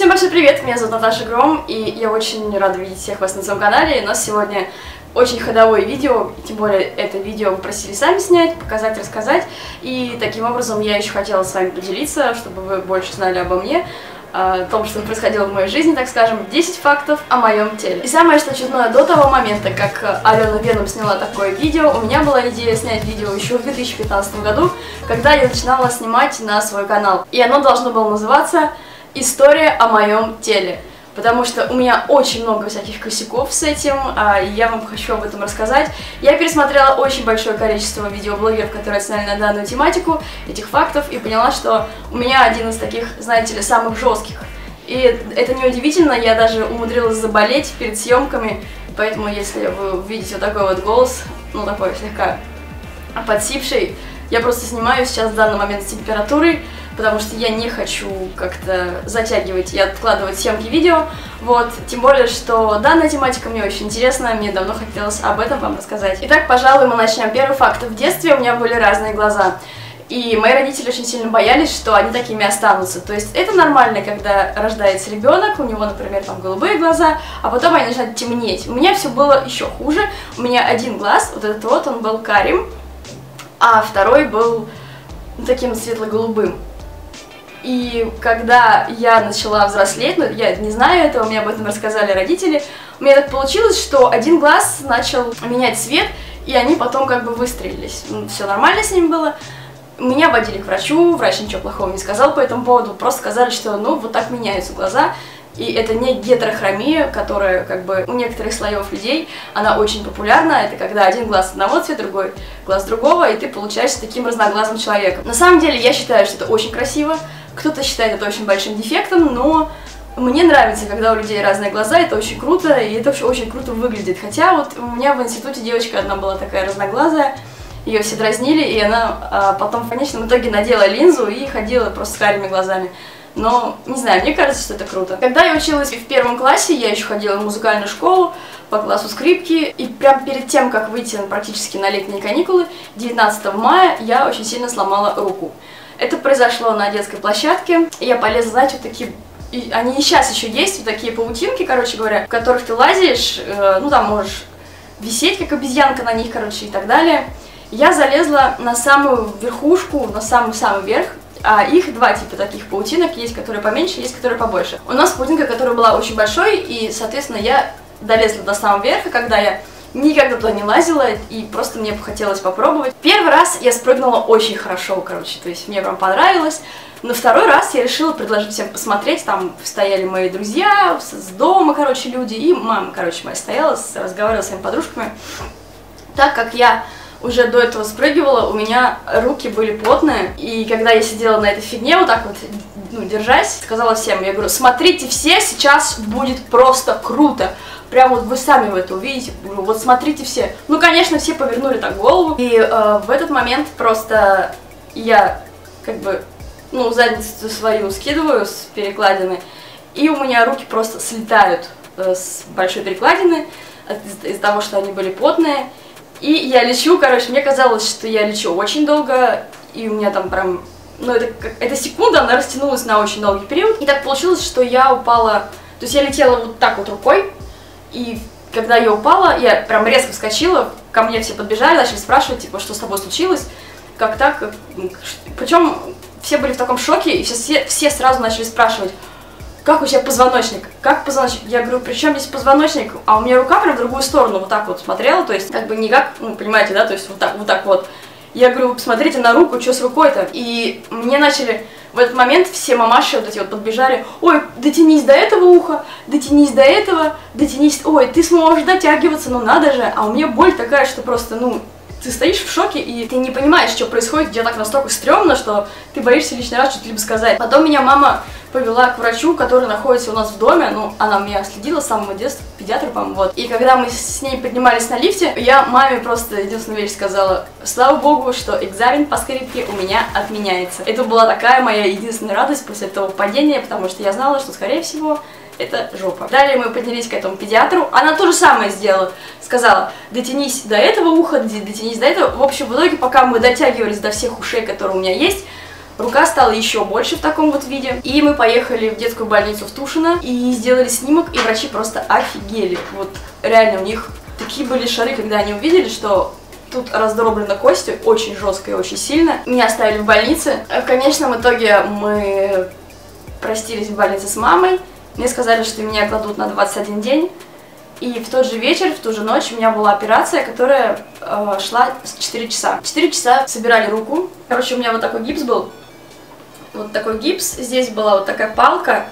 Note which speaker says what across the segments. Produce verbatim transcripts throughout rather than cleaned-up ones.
Speaker 1: Всем большой привет, меня зовут Наташа Гром, и я очень рада видеть всех вас на своем канале. У нас сегодня очень ходовое видео, тем более это видео вы просили сами снять, показать, рассказать. И таким образом я еще хотела с вами поделиться, чтобы вы больше знали обо мне, о том, что происходило в моей жизни, так скажем, десять фактов о моем теле. И самое что чудное, до того момента, как Алена Веном сняла такое видео, у меня была идея снять видео еще в две тысячи пятнадцатом году, когда я начинала снимать на свой канал. И оно должно было называться «История о моем теле», потому что у меня очень много всяких косяков с этим, и я вам хочу об этом рассказать. Я пересмотрела очень большое количество видеоблогеров, которые сняли на данную тематику, этих фактов, и поняла, что у меня один из таких, знаете ли, самых жестких. И это неудивительно, я даже умудрилась заболеть перед съемками, поэтому если вы увидите вот такой вот голос, ну такой слегка подсипший, я просто снимаю сейчас в данный момент с температурой, потому что я не хочу как-то затягивать и откладывать съемки видео, вот, тем более, что данная тематика мне очень интересна, мне давно хотелось об этом вам рассказать. Итак, пожалуй, мы начнем. Первый факт. В детстве у меня были разные глаза, и мои родители очень сильно боялись, что они такими останутся. То есть это нормально, когда рождается ребенок, у него, например, там голубые глаза, а потом они начинают темнеть. У меня все было еще хуже, у меня один глаз, вот этот вот, он был карим, а второй был таким светло-голубым. И когда я начала взрослеть, ну, я не знаю этого, мне об этом рассказали родители, у меня так получилось, что один глаз начал менять цвет, и они потом как бы выстрелились. Ну, все нормально с ними было. Меня водили к врачу, врач ничего плохого не сказал по этому поводу, просто сказали, что ну вот так меняются глаза. И это не гетерохромия, которая как бы у некоторых слоев людей, она очень популярна. Это когда один глаз одного цвета, другой глаз другого, и ты получаешься таким разноглазым человеком. На самом деле я считаю, что это очень красиво. Кто-то считает это очень большим дефектом, но мне нравится, когда у людей разные глаза, это очень круто, и это вообще очень круто выглядит. Хотя вот у меня в институте девочка одна была такая разноглазая, ее все дразнили, и она а, потом в конечном итоге надела линзу и ходила просто с карими глазами. Но, не знаю, мне кажется, что это круто. Когда я училась в первом классе, я еще ходила в музыкальную школу по классу скрипки, и прям перед тем, как выйти практически на летние каникулы, девятнадцатого мая, я очень сильно сломала руку. Это произошло на детской площадке, и я полезла, знаете, вот такие, и они и сейчас еще есть, вот такие паутинки, короче говоря, в которых ты лазишь, э, ну там можешь висеть, как обезьянка на них, короче, и так далее. Я залезла на самую верхушку, на самый-самый верх, а их два типа таких паутинок, есть которые поменьше, есть которые побольше. У нас паутинка, которая была очень большой, и, соответственно, я долезла до самого верха, когда я никогда туда не лазила, и просто мне хотелось попробовать. Первый раз я спрыгнула очень хорошо, короче, то есть мне прям понравилось. Но второй раз я решила предложить всем посмотреть, там стояли мои друзья, с дома, короче, люди, и мама, короче, моя стояла, разговаривала с своими подружками. Так как я уже до этого спрыгивала, у меня руки были потные, и когда я сидела на этой фигне, вот так вот, ну, держась, сказала всем, я говорю, смотрите все, сейчас будет просто круто. Прям вот вы сами в это увидите, вот смотрите все. Ну, конечно, все повернули так голову. И э, в этот момент просто я как бы, ну, задницу свою скидываю с перекладины, и у меня руки просто слетают э, с большой перекладины из-за из того, что они были потные. И я лечу, короче, мне казалось, что я лечу очень долго, и у меня там прям, ну, это, эта секунда, она растянулась на очень долгий период. И так получилось, что я упала, то есть я летела вот так вот рукой. И когда я упала, я прям резко вскочила, ко мне все подбежали, начали спрашивать, типа, что с тобой случилось, как так, причем все были в таком шоке, и все, все сразу начали спрашивать, как у тебя позвоночник, как позвоночник, я говорю, при чем здесь позвоночник, а у меня рука прям в другую сторону вот так вот смотрела, то есть как бы не как, ну, понимаете, да, то есть вот так вот, так вот. Я говорю, посмотрите на руку, что с рукой-то, и мне начали... В этот момент все мамаши вот эти вот подбежали, ой, дотянись до этого уха, дотянись до этого, дотянись, ой, ты сможешь дотягиваться, ну надо же, а у меня боль такая, что просто, ну, ты стоишь в шоке, и ты не понимаешь, что происходит, тебе так настолько стрёмно, что ты боишься лишний раз что-то либо сказать. Потом меня мама повела к врачу, который находится у нас в доме, ну, она меня следила с самого детства, педиатр, по-моему, вот. И когда мы с ней поднимались на лифте, я маме просто единственную вещь сказала, слава богу, что экзамен по скрипке у меня отменяется. Это была такая моя единственная радость после этого падения, потому что я знала, что, скорее всего, это жопа. Далее мы поднялись к этому педиатру, она то же самое сделала, сказала, дотянись до этого уха, дотянись до этого. В общем, в итоге, пока мы дотягивались до всех ушей, которые у меня есть, рука стала еще больше в таком вот виде. И мы поехали в детскую больницу в Тушино и сделали снимок, и врачи просто офигели. Вот реально у них такие были шары, когда они увидели, что тут раздроблена кость очень жестко и очень сильно. Меня оставили в больнице. В конечном итоге мы простились в больнице с мамой. Мне сказали, что меня кладут на двадцать один день. И в тот же вечер, в ту же ночь у меня была операция, которая э, шла четыре часа. четыре часа собирали руку. Короче, у меня вот такой гипс был. Вот такой гипс. Здесь была вот такая палка.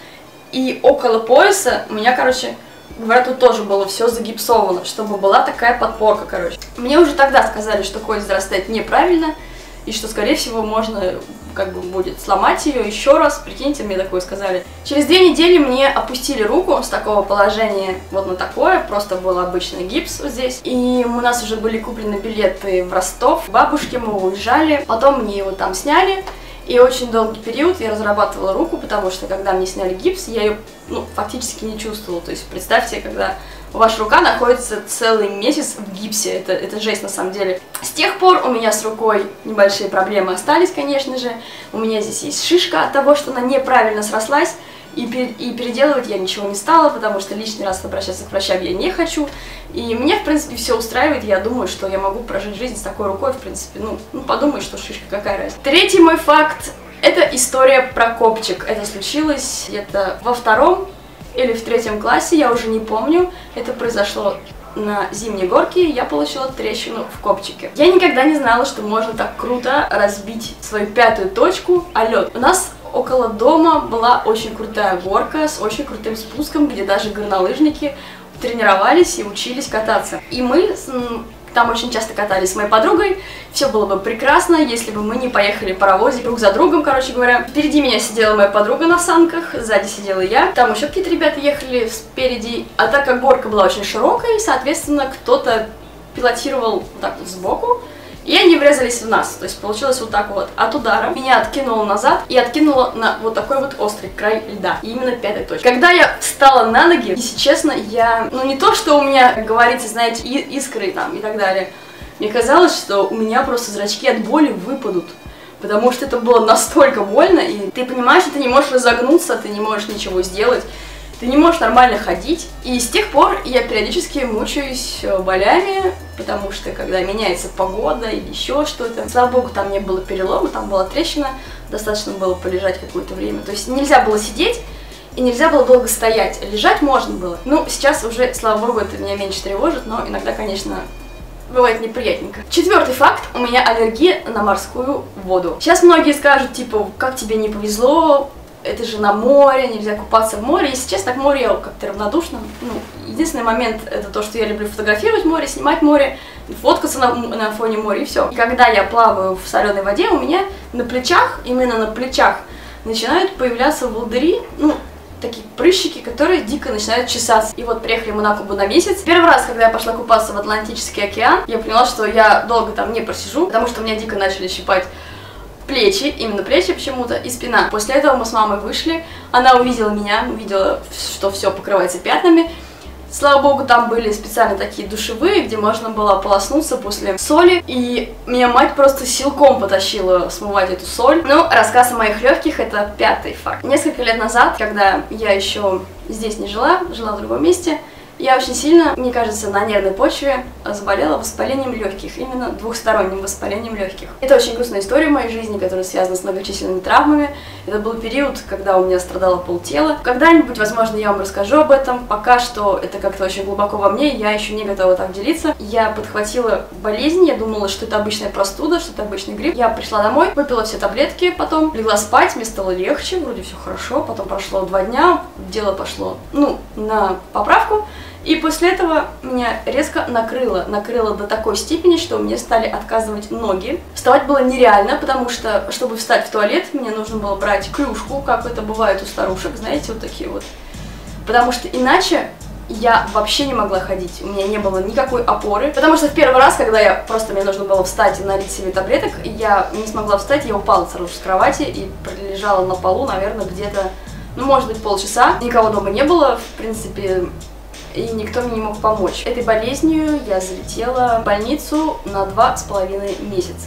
Speaker 1: И около пояса у меня, короче, говорят, тут тоже было все загипсовано, чтобы была такая подпорка, короче. Мне уже тогда сказали, что кость зарастает неправильно, и что, скорее всего, можно, как бы, будет сломать ее еще раз. Прикиньте, мне такое сказали. Через две недели мне опустили руку с такого положения вот на такое, просто был обычный гипс вот здесь. И у нас уже были куплены билеты в Ростов, к бабушке, мы уезжали, потом мне его там сняли. И очень долгий период я разрабатывала руку, потому что когда мне сняли гипс, я ее, ну, фактически не чувствовала. То есть представьте, когда ваша рука находится целый месяц в гипсе, это, это жесть на самом деле. С тех пор у меня с рукой небольшие проблемы остались, конечно же. У меня здесь есть шишка от того, что она неправильно срослась. И, пер, и переделывать я ничего не стала, потому что лишний раз обращаться к врачам я не хочу. И мне, в принципе, все устраивает. Я думаю, что я могу прожить жизнь с такой рукой, в принципе. Ну, ну подумай, что шишка, какая разница. Третий мой факт – это история про копчик. Это случилось где-то во втором или в третьем классе, я уже не помню. Это произошло на зимней горке, я получила трещину в копчике. Я никогда не знала, что можно так круто разбить свою пятую точку о лед. У нас около дома была очень крутая горка с очень крутым спуском, где даже горнолыжники тренировались и учились кататься. И мы там очень часто катались с моей подругой. Все было бы прекрасно, если бы мы не поехали в паровозе друг за другом, короче говоря. Впереди меня сидела моя подруга на санках, сзади сидела я. Там еще какие-то ребята ехали спереди. А так как горка была очень широкой, соответственно, кто-то пилотировал вот так вот сбоку. И они врезались в нас, то есть получилось вот так вот. От удара меня откинуло назад и откинуло на вот такой вот острый край льда. И именно пятая точка. Когда я встала на ноги, если честно, я... Ну не то, что у меня, как говорится, знаете, искры там и так далее. Мне казалось, что у меня просто зрачки от боли выпадут. Потому что это было настолько больно, и ты понимаешь, что ты не можешь разогнуться, ты не можешь ничего сделать. Ты не можешь нормально ходить. И с тех пор я периодически мучаюсь болями, потому что когда меняется погода или еще что-то. Слава богу, там не было перелома, там была трещина, достаточно было полежать какое-то время. То есть нельзя было сидеть и нельзя было долго стоять. Лежать можно было. Ну, сейчас уже, слава богу, это меня меньше тревожит, но иногда, конечно, бывает неприятненько. Четвертый факт. У меня аллергия на морскую воду. Сейчас многие скажут, типа, как тебе не повезло, это же на море, нельзя купаться в море. Если честно, к морю я как-то равнодушна. Ну, единственный момент это то, что я люблю фотографировать море, снимать море, фоткаться на, на фоне моря и все. И когда я плаваю в соленой воде, у меня на плечах, именно на плечах, начинают появляться волдыри, ну, такие прыщики, которые дико начинают чесаться. И вот приехали мы на Кубу на месяц. Первый раз, когда я пошла купаться в Атлантический океан, я поняла, что я долго там не просижу, потому что у меня дико начали щипать плечи, именно плечи почему-то, и спина. После этого мы с мамой вышли, она увидела меня, увидела, что все покрывается пятнами. Слава богу, там были специально такие душевые, где можно было ополоснуться после соли, и меня мать просто силком потащила смывать эту соль. Ну, рассказ о моих легких — это пятый факт. Несколько лет назад, когда я еще здесь не жила, жила в другом месте, я очень сильно, мне кажется, на нервной почве заболела воспалением легких, именно двухсторонним воспалением легких. Это очень грустная история в моей жизни, которая связана с многочисленными травмами. Это был период, когда у меня страдало полтела. Когда-нибудь, возможно, я вам расскажу об этом. Пока что это как-то очень глубоко во мне, я еще не готова так делиться. Я подхватила болезнь, я думала, что это обычная простуда, что это обычный грипп. Я пришла домой, выпила все таблетки, потом легла спать, мне стало легче, вроде все хорошо. Потом прошло два дня, дело пошло, ну, на поправку. И после этого меня резко накрыло, накрыло до такой степени, что мне стали отказывать ноги. Вставать было нереально, потому что, чтобы встать в туалет, мне нужно было брать клюшку, как это бывает у старушек, знаете, вот такие вот. Потому что иначе я вообще не могла ходить, у меня не было никакой опоры. Потому что в первый раз, когда я просто, мне нужно было встать и налить себе таблеток, я не смогла встать, я упала сразу с кровати и пролежала на полу, наверное, где-то, ну, может быть, полчаса. Никого дома не было, в принципе, и никто мне не мог помочь. Этой болезнью я залетела в больницу на два с половиной месяца.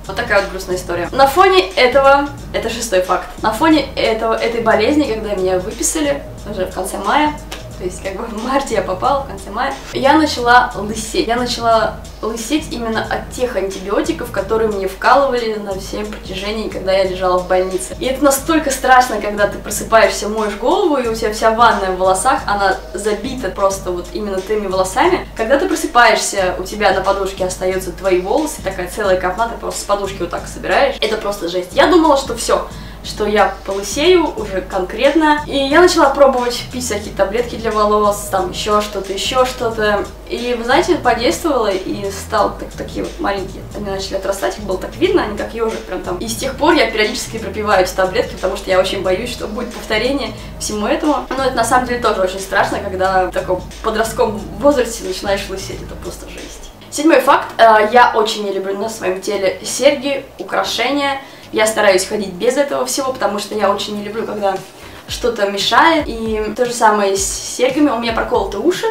Speaker 1: Вот такая вот грустная история. На фоне этого, это шестой факт, на фоне этого, этой болезни, когда меня выписали уже в конце мая, то есть как бы в марте я попала, в конце мая, я начала лысеть. Я начала лысеть именно от тех антибиотиков, которые мне вкалывали на всем протяжении, когда я лежала в больнице. И это настолько страшно, когда ты просыпаешься, моешь голову, и у тебя вся ванная в волосах, она забита просто вот именно твоими волосами. Когда ты просыпаешься, у тебя на подушке остаются твои волосы, такая целая копна, ты просто с подушки вот так собираешь. Это просто жесть. Я думала, что все, что я полысею уже конкретно. И я начала пробовать пить всякие таблетки для волос, там еще что-то, еще что-то. И, вы знаете, это подействовало, и стал так, такие вот маленькие, они начали отрастать, их было так видно, они как ежик прям там. И с тех пор я периодически пропиваю эти таблетки, потому что я очень боюсь, что будет повторение всему этому. Но это на самом деле тоже очень страшно, когда в таком подростковом возрасте начинаешь лысеть, это просто жесть. Седьмой факт. Я очень не люблю на своем теле серьги, украшения. Я стараюсь ходить без этого всего, потому что я очень не люблю, когда что-то мешает. И то же самое с серьгами. У меня проколоты уши.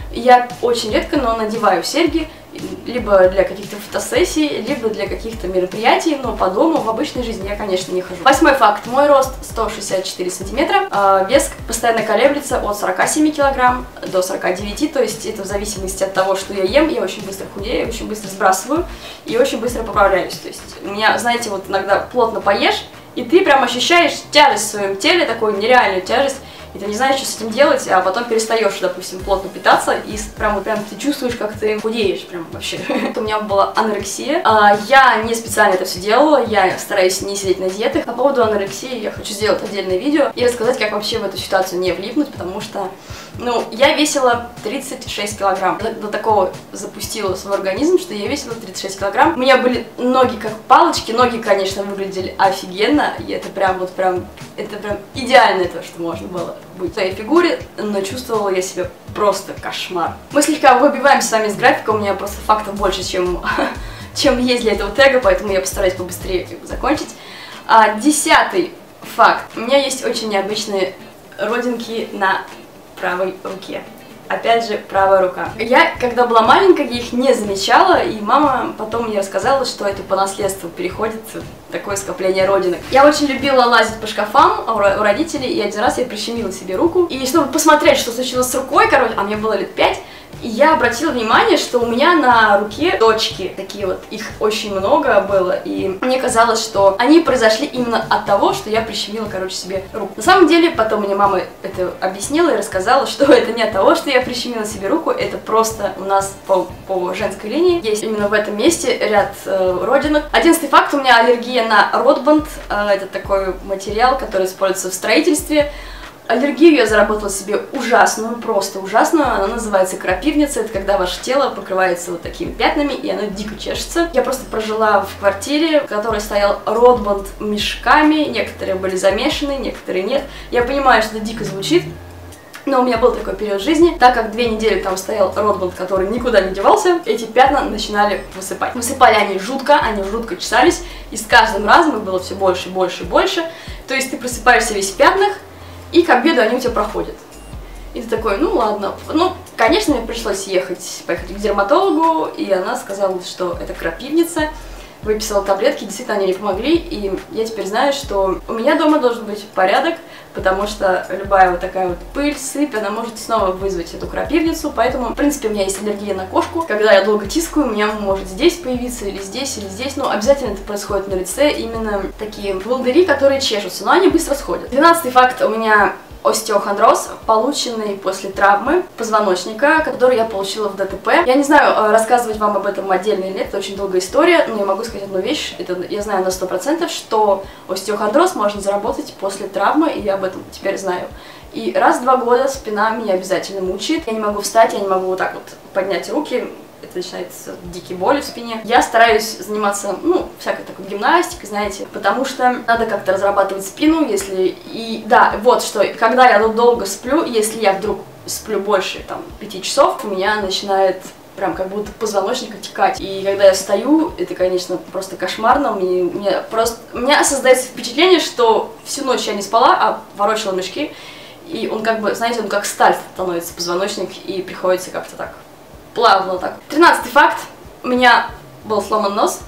Speaker 1: Я очень редко, но надеваю серьги, либо для каких-то фотосессий, либо для каких-то мероприятий, но по дому, в обычной жизни я, конечно, не хожу. Восьмой факт. Мой рост сто шестьдесят четыре сантиметра, э, вес постоянно колеблется от сорока семи килограмм до сорока девяти, то есть это в зависимости от того, что я ем, я очень быстро худею, очень быстро сбрасываю и очень быстро поправляюсь. То есть у меня, знаете, вот иногда плотно поешь, и ты прям ощущаешь тяжесть в своем теле, такую нереальную тяжесть, и ты не знаешь, что с этим делать, а потом перестаешь, допустим, плотно питаться, и прям, вот, прям ты чувствуешь, как ты худеешь, прям вообще. У меня была анорексия. Я не специально это все делала, я стараюсь не сидеть на диетах. По поводу анорексии я хочу сделать отдельное видео и рассказать, как вообще в эту ситуацию не влипнуть, потому что, ну, я весила тридцать шесть килограмм. До такого запустила свой организм, что я весила тридцать шесть килограмм. У меня были ноги как палочки, ноги, конечно, выглядели офигенно, и это прям вот прям, это прям идеальное то, что можно было быть в своей фигуре, но чувствовала я себя просто кошмар. Мы слегка выбиваемся с вами с графика, у меня просто фактов больше, чем, чем есть для этого тега, поэтому я постараюсь побыстрее как бы закончить. А, десятый факт. У меня есть очень необычные родинки на правой руке. Опять же, правая рука. Я, когда была маленькая, я их не замечала, и мама потом мне рассказала, что это по наследству переходит такое скопление родинок. Я очень любила лазить по шкафам у родителей, и один раз я прищемила себе руку. И чтобы посмотреть, что случилось с рукой, короче, а мне было лет пять, и я обратила внимание, что у меня на руке точки, такие вот, их очень много было, и мне казалось, что они произошли именно от того, что я прищемила, короче, себе руку. На самом деле, потом мне мама это объяснила и рассказала, что это не от того, что я прищемила себе руку, это просто у нас по, по женской линии есть именно в этом месте ряд э, родинок. Одиннадцатый факт, у меня аллергия на ротбанд, э, это такой материал, который используется в строительстве. Аллергию я заработала себе ужасную, просто ужасную, она называется крапивница, это когда ваше тело покрывается вот такими пятнами, и оно дико чешется. Я просто прожила в квартире, в которой стоял ротбанд мешками, некоторые были замешаны, некоторые нет. Я понимаю, что это дико звучит, но у меня был такой период жизни, так как две недели там стоял ротбанд, который никуда не девался, эти пятна начинали высыпать. Высыпали они жутко, они жутко чесались, и с каждым разом их было все больше, больше, больше. То есть ты просыпаешься весь в пятнах, и к обеду они у тебя проходят. И ты такой, ну ладно. Ну, конечно, мне пришлось ехать, поехать к дерматологу, и она сказала, что это крапивница, выписала таблетки, действительно они мне помогли, и я теперь знаю, что у меня дома должен быть порядок, потому что любая вот такая вот пыль, сыпь, она может снова вызвать эту крапивницу, поэтому, в принципе, у меня есть аллергия на кошку. Когда я долго тискаю, у меня может здесь появиться, или здесь, или здесь, но обязательно это происходит на лице, именно такие волдыри, которые чешутся, но они быстро сходят. Двенадцатый факт, у меня остеохондроз, полученный после травмы позвоночника, который я получила в ДТП. Я не знаю, рассказывать вам об этом отдельно или нет, это очень долгая история, но я могу сказать одну вещь, это я знаю на сто процентов, что остеохондроз можно заработать после травмы, и я об этом теперь знаю. И раз в два года спина меня обязательно мучает, я не могу встать, я не могу вот так вот поднять руки, это начинается дикие боли в спине. Я стараюсь заниматься, ну, всякой такой гимнастикой, знаете, потому что надо как-то разрабатывать спину, если... И да, вот что, когда я долго сплю, если я вдруг сплю больше, там, пяти часов, у меня начинает прям как будто позвоночник отекать. И когда я встаю, это, конечно, просто кошмарно, мне, мне просто... У меня создается впечатление, что всю ночь я не спала, а ворочала мешки, и он как бы, знаете, он как сталь становится, позвоночник, и приходится как-то так... плавно так. Тринадцатый факт. У меня был сломан нос.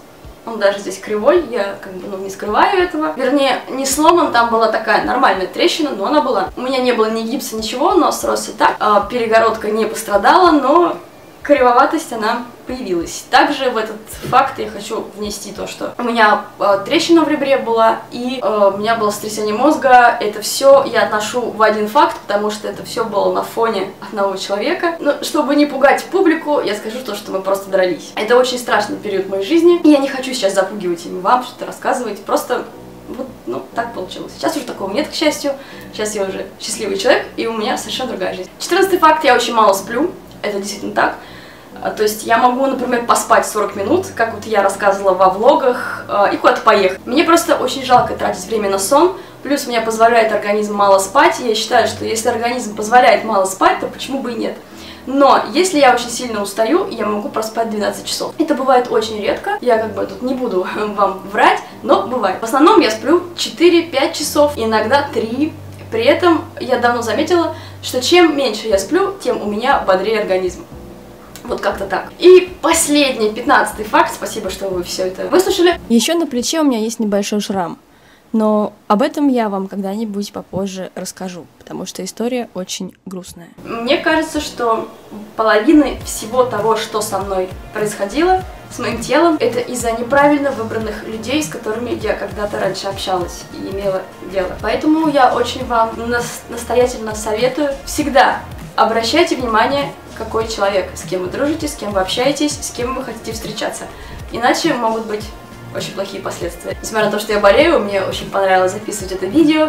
Speaker 1: Он даже здесь кривой, я как бы ну, не скрываю этого. Вернее, не сломан, там была такая нормальная трещина, но она была. У меня не было ни гипса, ничего, нос сросся так. А, перегородка не пострадала, но кривоватость она появилась. Также в этот факт я хочу внести то, что у меня э, трещина в ребре была, и э, у меня было сотрясение мозга. Это все я отношу в один факт, потому что это все было на фоне одного человека. Но чтобы не пугать публику, я скажу то, что мы просто дрались. Это очень страшный период в моей жизни, и я не хочу сейчас запугивать им вам, что-то рассказывать, просто вот, ну, так получилось. Сейчас уже такого нет, к счастью. Сейчас я уже счастливый человек, и у меня совершенно другая жизнь. Четырнадцатый факт, я очень мало сплю. Это действительно так. То есть я могу, например, поспать сорок минут, как вот я рассказывала во влогах, и куда-то поехать. Мне просто очень жалко тратить время на сон, плюс меня позволяет организм мало спать, и я считаю, что если организм позволяет мало спать, то почему бы и нет. Но если я очень сильно устаю, я могу проспать двенадцать часов. Это бывает очень редко, я как бы тут не буду вам врать, но бывает. В основном я сплю четыре-пять часов, иногда три. При этом я давно заметила, что чем меньше я сплю, тем у меня бодрее организм. Вот как-то так. И последний, пятнадцатый факт, спасибо, что вы все это выслушали.
Speaker 2: Еще на плече у меня есть небольшой шрам, но об этом я вам когда-нибудь попозже расскажу, потому что история очень грустная.
Speaker 1: Мне кажется, что половина всего того, что со мной происходило, с моим телом, это из-за неправильно выбранных людей, с которыми я когда-то раньше общалась и имела дело. Поэтому я очень вам настоятельно советую всегда обращайте внимание, какой человек, с кем вы дружите, с кем вы общаетесь, с кем вы хотите встречаться. Иначе могут быть очень плохие последствия. Несмотря на то, что я болею, мне очень понравилось записывать это видео.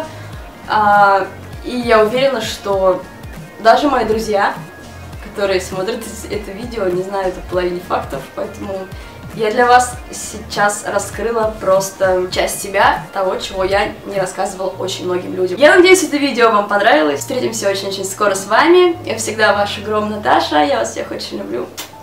Speaker 1: А, и я уверена, что даже мои друзья, которые смотрят это видео, не знают о половине фактов, поэтому я для вас сейчас раскрыла просто часть себя, того, чего я не рассказывала очень многим людям. Я надеюсь, это видео вам понравилось. Встретимся очень-очень скоро с вами. Я всегда ваша Гром Наташа. Я вас всех очень люблю.